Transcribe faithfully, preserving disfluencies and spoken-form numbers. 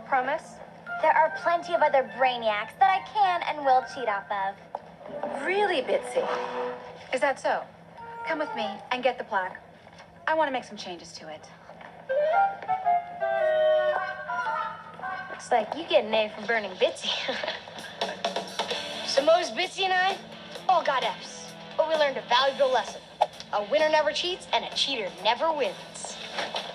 Promise? There are plenty of other brainiacs that I can and will cheat off of. Really, Bitsy? Is that so? Come with me and get the plaque. I want to make some changes to it. Looks like you get an A for burning Bitsy. Samoa's Bitsy and I all got F's, but we learned a valuable lesson. A winner never cheats, and a cheater never wins.